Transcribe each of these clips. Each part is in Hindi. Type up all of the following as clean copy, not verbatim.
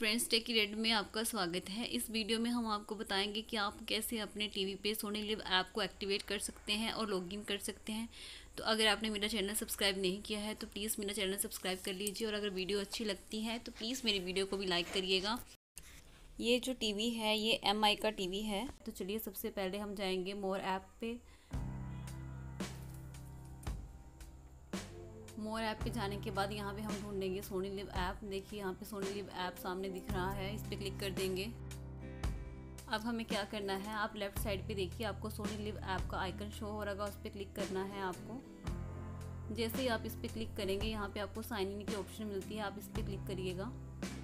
फ्रेंड्स टेकी रेड में आपका स्वागत है। इस वीडियो में हम आपको बताएंगे कि आप कैसे अपने टीवी पे सोनी लिव ऐप को एक्टिवेट कर सकते हैं और लॉगिन कर सकते हैं। तो अगर आपने मेरा चैनल सब्सक्राइब नहीं किया है तो प्लीज़ मेरा चैनल सब्सक्राइब कर लीजिए, और अगर वीडियो अच्छी लगती है तो प्लीज़ मेरी वीडियो को भी लाइक करिएगा। ये जो टीवी है ये MI का टीवी है। तो चलिए सबसे पहले हम जाएंगे मोर ऐप पे। मोर ऐप पे जाने के बाद यहाँ पे हम ढूंढेंगे सोनी लिव ऐप। देखिए यहाँ पे सोनी लिव ऐप सामने दिख रहा है, इस पर क्लिक कर देंगे। अब हमें क्या करना है, आप लेफ्ट साइड पे देखिए आपको सोनी लिव ऐप का आइकन शो हो रहा है, उस पर क्लिक करना है आपको। जैसे ही आप इस पर क्लिक करेंगे यहाँ पे आपको साइन इन की ऑप्शन मिलती है, आप इस पर क्लिक करिएगा।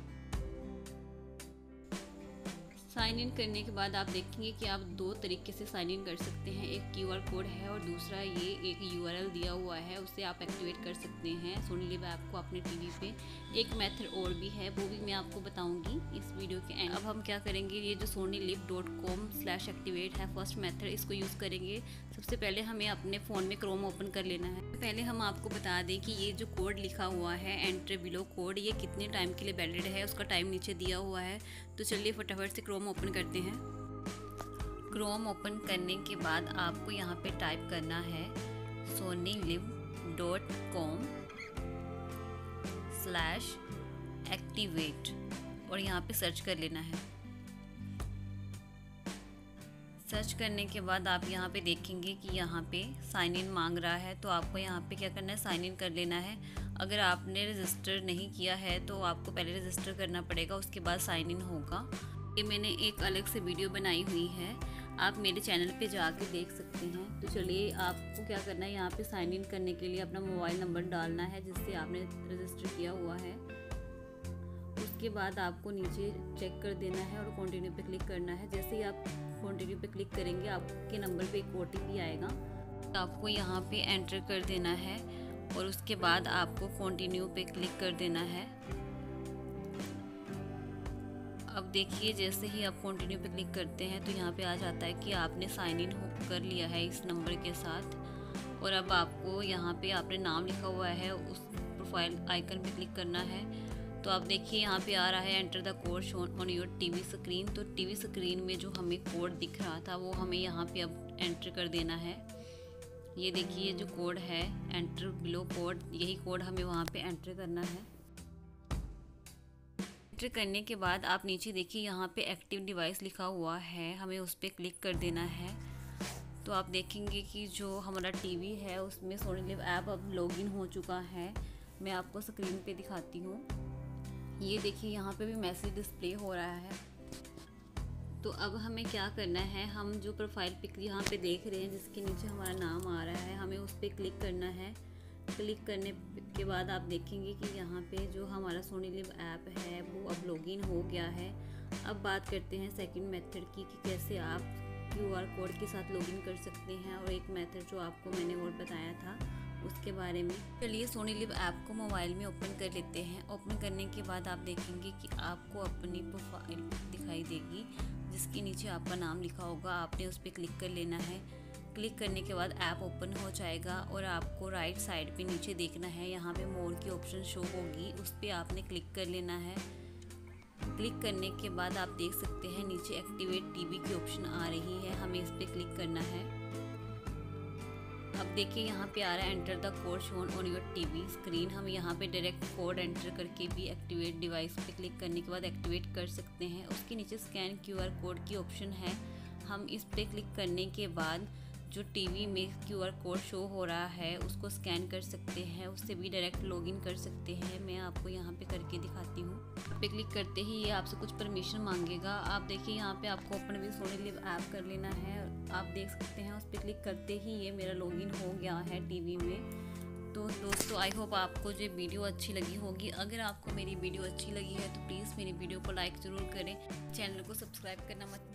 साइन इन करने के बाद आप देखेंगे कि आप दो तरीके से साइन इन कर सकते हैं। एक QR कोड है और दूसरा ये एक URL दिया हुआ है, उससे आप एक्टिवेट कर सकते हैं सोनी लिव ऐप को अपने टीवी पे। एक मेथड और भी है, वो भी मैं आपको बताऊंगी इस वीडियो के एंड। अब हम क्या करेंगे, ये जो soniliv.com/activate है फर्स्ट मेथड, इसको यूज़ करेंगे। सबसे पहले हमें अपने फ़ोन में क्रोम ओपन कर लेना है। पहले हम आपको बता दें कि ये जो कोड लिखा हुआ है एंटर बिलो कोड, ये कितने टाइम के लिए वैलिड है, उसका टाइम नीचे दिया हुआ है। तो चलिए फटाफट से क्रोम ओपन करते हैं। क्रोम ओपन करने के बाद आपको यहाँ पे टाइप करना है soniliv.com/activate और यहाँ पे सर्च कर लेना है। सर्च करने के बाद आप यहाँ पे देखेंगे कि यहाँ पे साइन इन मांग रहा है, तो आपको यहाँ पे क्या करना है, साइन इन कर लेना है। अगर आपने रजिस्टर नहीं किया है तो आपको पहले रजिस्टर करना पड़ेगा, उसके बाद साइन इन होगा। ये मैंने एक अलग से वीडियो बनाई हुई है, आप मेरे चैनल पे जाके देख सकते हैं। तो चलिए आपको क्या करना है, यहाँ पे साइन इन करने के लिए अपना मोबाइल नंबर डालना है जिससे आपने रजिस्टर किया हुआ है। उसके बाद आपको नीचे चेक कर देना है और कंटिन्यू पे क्लिक करना है। जैसे ही आप कंटिन्यू पे क्लिक करेंगे आपके नंबर पे एक OTP आएगा, तो आपको यहाँ पे एंटर कर देना है और उसके बाद आपको कंटिन्यू पे क्लिक कर देना है। अब देखिए जैसे ही आप कंटिन्यू पे क्लिक करते हैं तो यहाँ पे आ जाता है कि आपने साइन इन कर लिया है इस नंबर के साथ। और अब आपको यहाँ पे आपने नाम लिखा हुआ है, उस प्रोफाइल आइकन पे क्लिक करना है। तो आप देखिए यहाँ पे आ रहा है enter the code shown on your TV screen. तो टीवी स्क्रीन में जो हमें कोड दिख रहा था वो हमें यहाँ पे अब एंटर कर देना है। ये देखिए जो कोड है एंटर बिलो कोड, यही कोड हमें वहाँ पे एंटर करना है। एंटर करने के बाद आप नीचे देखिए यहाँ पे एक्टिव डिवाइस लिखा हुआ है, हमें उस पर क्लिक कर देना है। तो आप देखेंगे कि जो हमारा टीवी है उसमें सोनी लिव ऐप अब लॉगिन हो चुका है। मैं आपको स्क्रीन पे दिखाती हूँ। ये देखिए यहाँ पे भी मैसेज डिस्प्ले हो रहा है। तो अब हमें क्या करना है, हम जो प्रोफाइल पिक यहाँ पे देख रहे हैं जिसके नीचे हमारा नाम आ रहा है, हमें उस पर क्लिक करना है। क्लिक करने के बाद आप देखेंगे कि यहाँ पे जो हमारा सोनी लिव ऐप है वो अब लॉगिन हो गया है। अब बात करते हैं सेकंड मेथड की कि कैसे आप QR कोड के साथ लॉगिन कर सकते हैं, और एक मेथड जो आपको मैंने और बताया था उसके बारे में। चलिए सोनी लिव ऐप को मोबाइल में ओपन कर लेते हैं। ओपन करने के बाद आप देखेंगे कि आपको अपनी प्रोफाइल दिखाई देगी जिसके नीचे आपका नाम लिखा होगा, आपने उस पर क्लिक कर लेना है। क्लिक करने के बाद ऐप ओपन हो जाएगा और आपको राइट साइड पे नीचे देखना है, यहाँ पे मोर की ऑप्शन शो होगी, उस पर आपने क्लिक कर लेना है। क्लिक करने के बाद आप देख सकते हैं नीचे एक्टिवेट टीवी की ऑप्शन आ रही है, हमें इस पर क्लिक करना है। अब देखिए यहाँ पे आ रहा है enter the code shown on your TV screen. हम यहाँ पे डायरेक्ट कोड एंटर करके भी एक्टिवेट डिवाइस पे क्लिक करने के बाद एक्टिवेट कर सकते हैं। उसके नीचे स्कैन QR कोड की ऑप्शन है, हम इस पे क्लिक करने के बाद जो टीवी में QR कोड शो हो रहा है उसको स्कैन कर सकते हैं, उससे भी डायरेक्ट लॉगिन कर सकते हैं। मैं आपको यहाँ पे करके दिखाती हूँ। पे क्लिक करते ही ये आपसे कुछ परमिशन मांगेगा। आप देखिए यहाँ पे आपको open with Sony LIV app कर लेना है, आप देख सकते हैं। उस पर क्लिक करते ही ये मेरा लॉगिन हो गया है टीवी में। तो दोस्तों आई होप आपको ये वीडियो अच्छी लगी होगी। अगर आपको मेरी वीडियो अच्छी लगी है तो प्लीज़ मेरी वीडियो को लाइक ज़रूर करें, चैनल को सब्सक्राइब करना मत